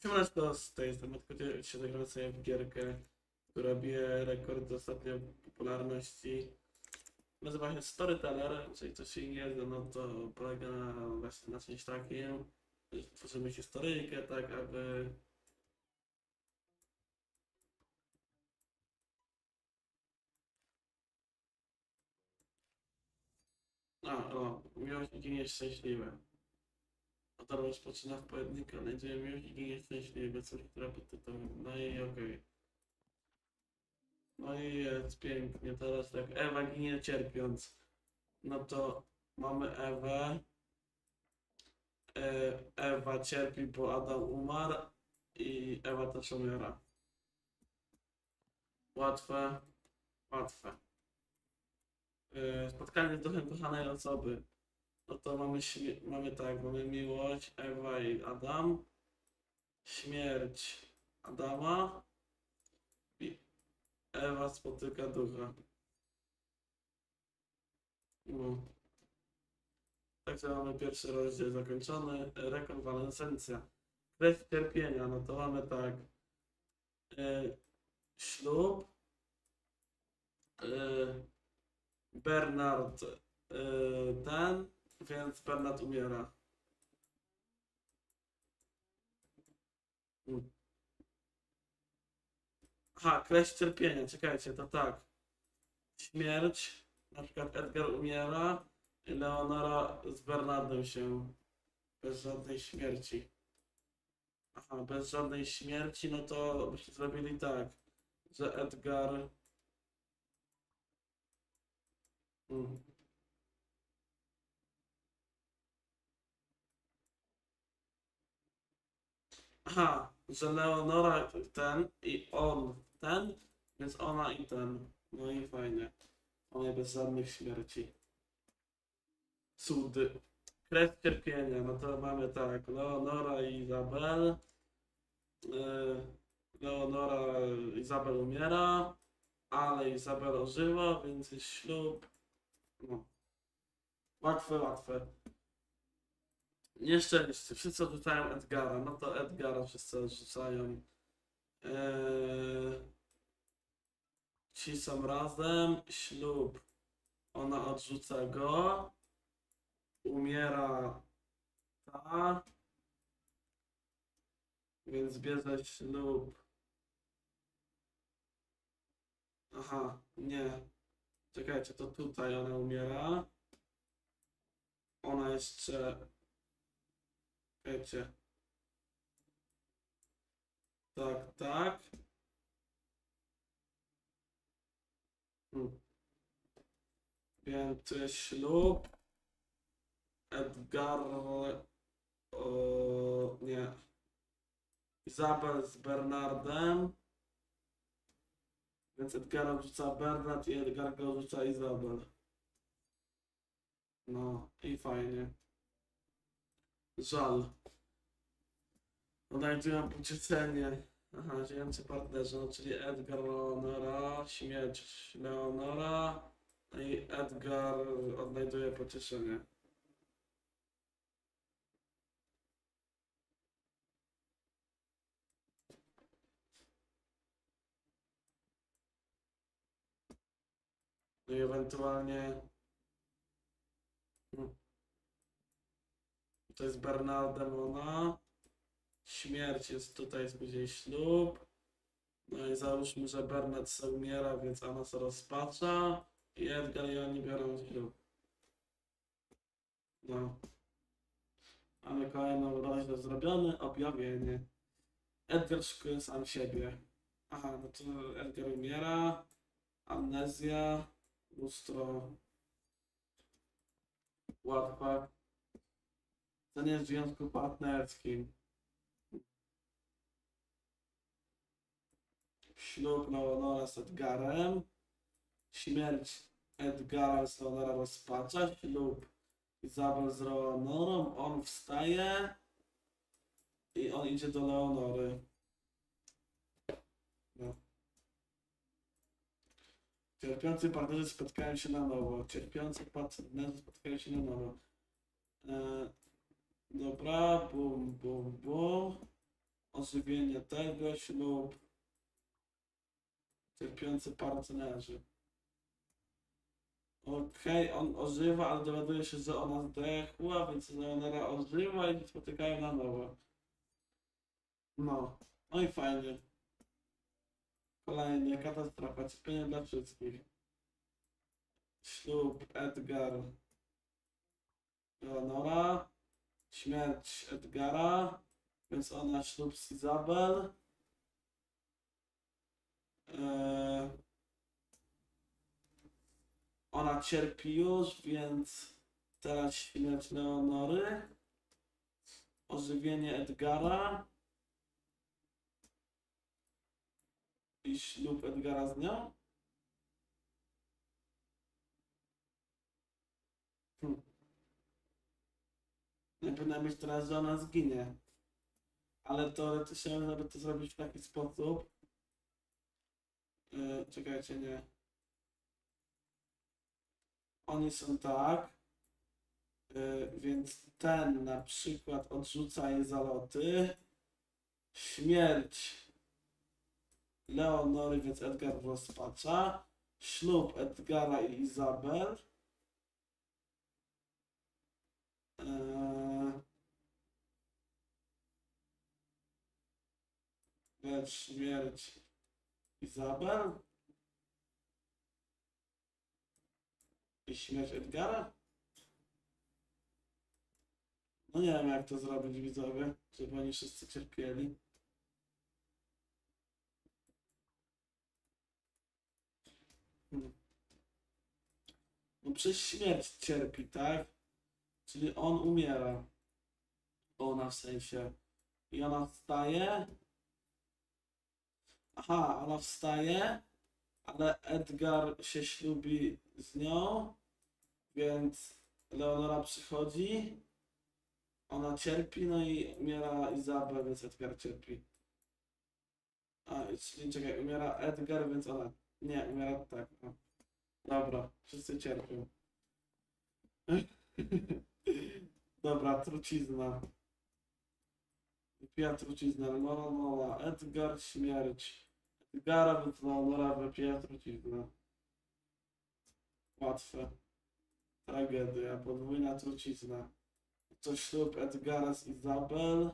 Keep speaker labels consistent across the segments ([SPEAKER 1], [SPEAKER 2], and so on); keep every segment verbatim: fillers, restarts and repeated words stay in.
[SPEAKER 1] Siemaneczko, z tej strony tylko się zagramy sobie w gierkę, która bije rekord ostatnio popularności. Nazywa się Storyteller, czyli coś się nie zna, no to polega na właśnie na czymś takim, że tworzymy historyjkę, tak aby A, o, miłość i ginie szczęśliwe. A to rozpoczyna w pojedynkę, znajdziemy miłość i ginie szczęśliwe, coś, która pod tytułem, no i okej. Okay. No i jest pięknie, teraz tak, Ewa ginie cierpiąc. No to mamy Ewę. E, Ewa cierpi, bo Adam umarł i Ewa też umiera. Łatwe, łatwe. E, spotkanie z duchem kochanej osoby. No to mamy, mamy tak, mamy miłość, Ewa i Adam. Śmierć Adama i Ewa spotyka ducha. No. Także mamy pierwszy rozdział zakończony. Rekonwalescencja. Krew cierpienia. No to mamy tak. E, ślub. E, Bernard e, ten, więc Bernard umiera. Hmm. Aha, krew cierpienia. Czekajcie, to tak. Śmierć. Na przykład Edgar umiera i Leonora z Bernardem się bez żadnej śmierci. Aha, bez żadnej śmierci, no to byście zrobili tak, że Edgar... Hmm. Aha, że Leonora ten i on ten, więc ona i ten. No i fajnie. One bez żadnych śmierci. Cudy. Krew cierpienia, no to mamy tak, Leonora i Izabel. Yy, Leonora, Izabel umiera, ale Izabel ożywa, więc jest ślub. No. Łatwe, łatwe. Nieszczęście. Wszyscy odrzucają Edgara. No to Edgara wszyscy odrzucają. Eee, ci są razem. Ślub. Ona odrzuca go. Umiera ta. Więc bierze ślub. Aha, nie. Czekajcie, to tutaj ona umiera. Ona jeszcze... Wiecie. Tak, tak. Hmm. Więc ślub. Edgar. O, nie. Izabel z Bernardem. Więc Edgara rzuca Bernard i Edgar go rzuca Izabel. No i fajnie. Żal. Odnajdują pocieszenie. Aha, żyjący partnerzy, no, czyli Edgar, Leonora, śmierć Leonora i Edgar odnajduje pocieszenie. No i ewentualnie hmm. To jest Bernardem ona. Śmierć jest tutaj, jest później ślub. No i załóżmy, że Bernard se umiera, więc ona se rozpacza. I Edgar i oni biorą ślub. No. Mamy kolejną rozdział zrobiony. Objawienie. Edgar szukuje sam siebie. Aha, no to Edgar umiera. Amnezja. Lustro. Łatwa. To nie jest w związku partnerskim. Ślub Leonora z Edgarem. Śmierć Edgara z Leonora rozpacza. Ślub Izabel z Leonorą. On wstaje. I on idzie do Leonory. No. Cierpiący partnerzy spotkają się na nowo. Cierpiący partnerzy spotkają się na nowo. E, dobra, bum, bum, bum. Ożywienie tego, ślub. Cierpiący partnerzy. Okej, okay, on ożywa, ale dowiaduje się, że ona zdechła, więc Leonora ożywa i się spotykają na nowo. No, no i fajnie. Kolejnie, katastrofa, cierpienie dla wszystkich. Ślub, Edgar, Leonora. Śmierć Edgara, więc ona ślub z Izabel. Eee, ona cierpi już, więc teraz śmierć Leonory. Ożywienie Edgara. I ślub Edgara z nią. Hm. Nie powinna być teraz, że ona zginie. Ale teoretycznie można by to zrobić w taki sposób. Yy, czekajcie, nie. Oni są tak. Yy, więc ten na przykład odrzuca jej zaloty. Śmierć Leonory, więc Edgar rozpacza. Ślub Edgara i Izabel. Eee, śmierć Izabel i śmierć Edgara. No nie wiem, jak to zrobić, widzowie, żeby oni wszyscy cierpieli. Hmm. No przez śmierć cierpi, tak? Czyli on umiera. Ona w sensie. I ona wstaje. Aha, ona wstaje, ale Edgar się ślubi z nią, więc Leonora przychodzi, ona cierpi, no i umiera Izabel, więc Edgar cierpi. A, czyli czekaj, umiera Edgar, więc ona... Nie, umiera tak, no. Dobra, wszyscy cierpią. Dobra, trucizna. Wypija truciznę, Leonora, Nola, Edgar, śmierć. Edgara, więc Leonora wypija truciznę. Łatwe. Tragedia, podwójna trucizna. To ślub Edgara z Izabel.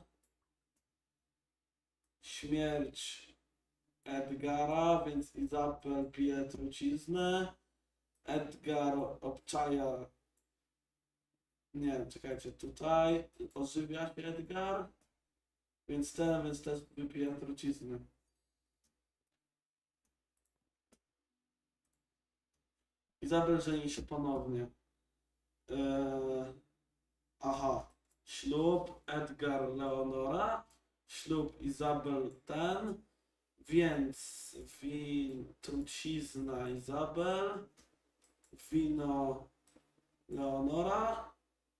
[SPEAKER 1] Śmierć Edgara, więc Izabel pije truciznę. Edgar obczaja... Nie, czekajcie, tutaj ożywia się Edgar. Więc ten, więc też wypija truciznę. Izabel żeni się ponownie. Eee, aha. Ślub Edgar Leonora. Ślub Izabel ten. Więc win trucizna Izabel. Wino Leonora.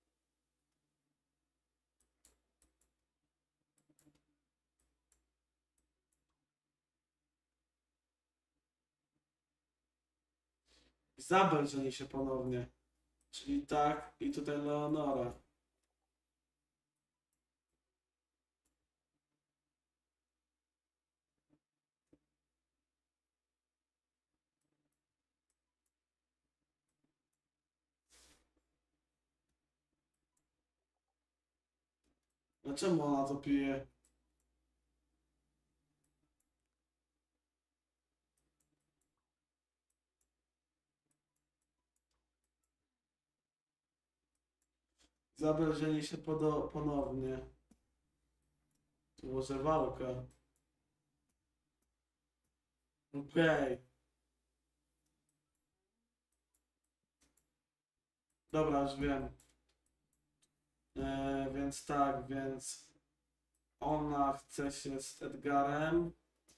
[SPEAKER 1] Izabel żeni się ponownie. Czyli tak, i tutaj Leonora. Dlaczego ona to pije? Izabel żeni się podo- ponownie. To może walka. Okej. Okay. Dobra, już wiem. E, więc tak, więc ona chce się z Edgarem.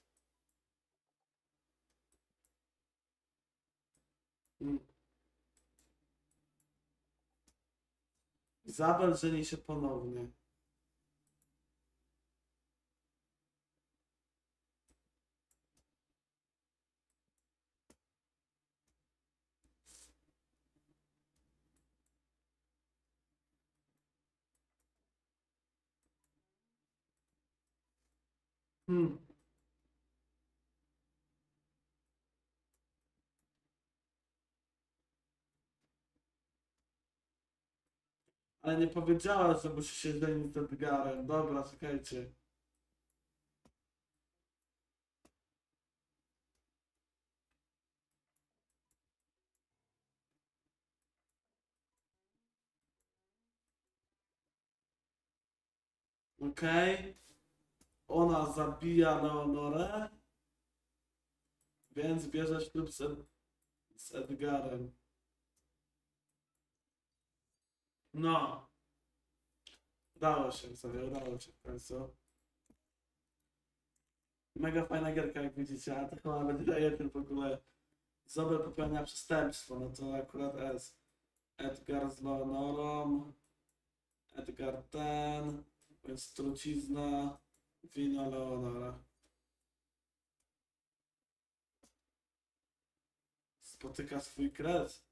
[SPEAKER 1] Mm. Izabel żeni się ponownie. Hmm. Ale nie powiedziała, że musi się żenić z Edgarem. Dobra, czekajcie. Okej. Ona zabija Leonorę, więc bierze ślub z, Ed z Edgarem. No. Udało się sobie, udało się w końcu. Mega fajna gierka, jak widzicie, a to chyba będzie jeden w ogóle. Zobel popełnia przestępstwo, no to akurat S. Edgar z Leonorą. Edgar ten. Więc trucizna. Wino Leonora. Spotyka swój kres.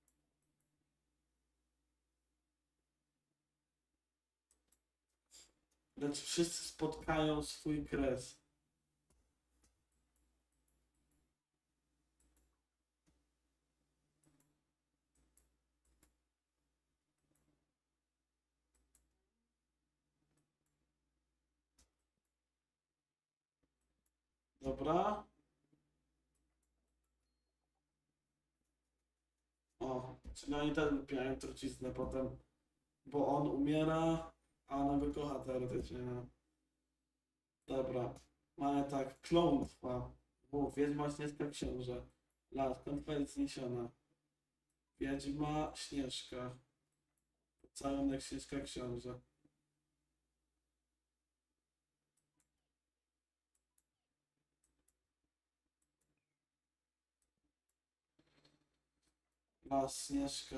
[SPEAKER 1] Lecz wszyscy spotkają swój kres. Dobra. O, czyli oni też wypijają truciznę potem, bo on umiera, a ona go kocha teoretycznie, no. Dobra. Mamy tak, klątwa. Mów, wiedźma Śnieżka Książę. Las, klątwa jest zniesiona. Wiedźma Śnieżka. Pocałunek Śnieżka Książę. Las, Śnieżka.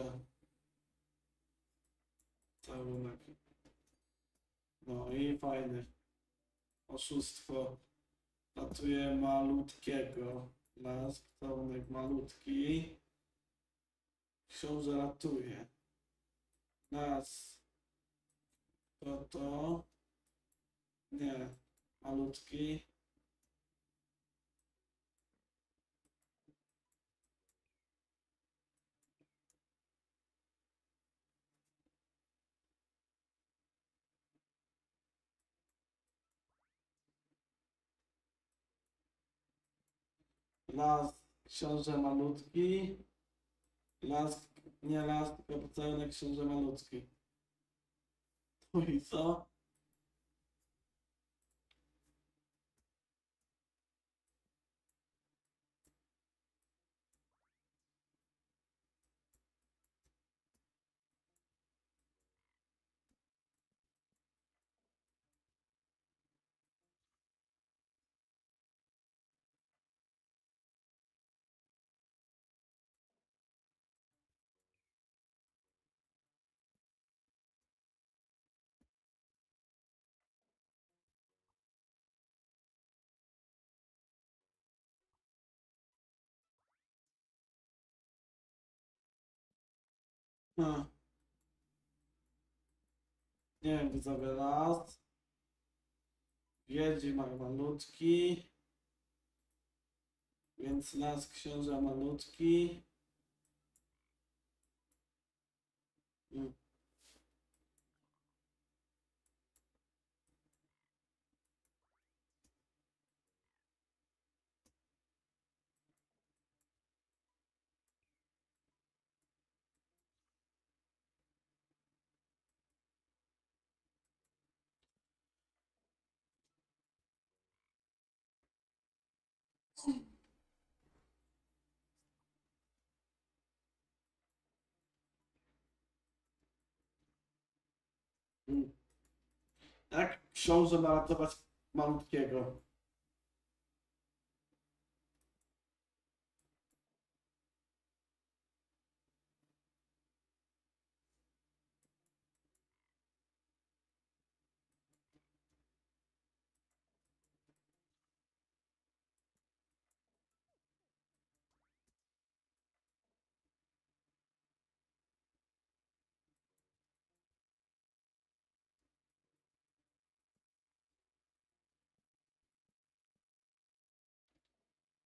[SPEAKER 1] Całunek. No i fajny. Oszustwo. Ratuje malutkiego. Las, całunek malutki. Książę ratuje. Las. To to. Nie. Malutki. Las, książę malutki. Las, nie las, tylko pocałunek książę malutki. No i co? A, nie wiem, widzowie, las. Wiedźma malutki. Więc las, książę malutki. Mm. Mm. Jak książę ma ratować malutkiego?